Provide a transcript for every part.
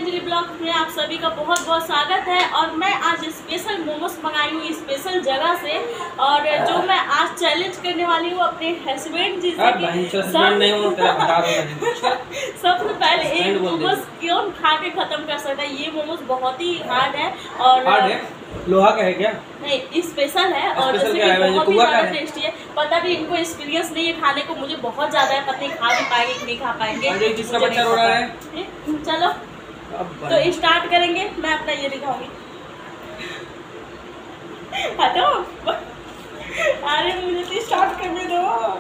Anjali blog में आप सभी का बहुत बहुत स्वागत है। और मैं आज स्पेशल मोमोज मंगाई हूँ स्पेशल जगह से, और जो मैं आज चैलेंज करने वाली हूँ अपने हस्बैंड जी से कि सबसे पहले एक मोमोज क्यों खा के खत्म कर सकता है। ये मोमोज बहुत ही हार्ड है और लोहा का है क्या? नहीं, स्पेशल है और जैसे कि बहुत ही ज़्यादा टेस्टी है। पता नहीं इनको एक्सपीरियंस नहीं है खाने को, मुझे बहुत ज़्यादा है, पता नहीं खा भी पाएंगे कि नहीं खा पाएंगे। किसका बच्चा रो रहा है? चलो तो स्टार्ट करेंगे। मैं अपना ये दिखाऊंगी। हटो, अरे मुझे तो स्टार्ट करने दो।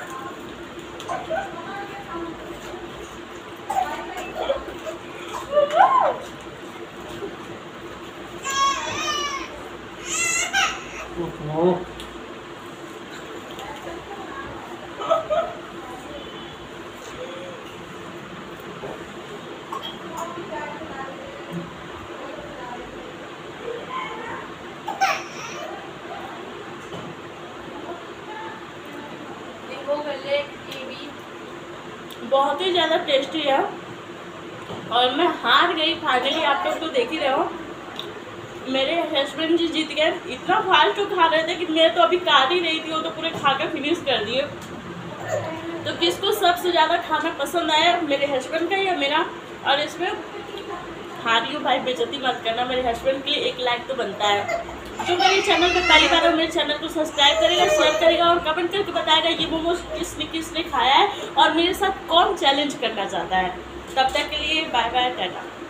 बहुत ही ज़्यादा टेस्टी है और मैं हार गई फाइनली। आप लोग तो देख ही रहे हो, मेरे हस्बैंड जी जीत गए। इतना फास्ट खा रहे थे कि मैं तो अभी काट ही रही थी, वो तो पूरे खा कर फिनिश कर दिए। तो किसको सबसे ज़्यादा खाना पसंद आया, मेरे हस्बैंड का या मेरा? और इसमें हारी हो भाई, बेइज्जती मत करना। मेरे हस्बैंड के लिए 1 लाइक तो बनता है। जो मेरे चैनल पर पहली बार हो, मेरे चैनल को सब्सक्राइब करेगा, शेयर करेगा और कमेंट करके बताएगा ये मोमोज किसने खाया है और मेरे साथ कौन चैलेंज करना चाहता है। तब तक के लिए बाय बाय, टाटा।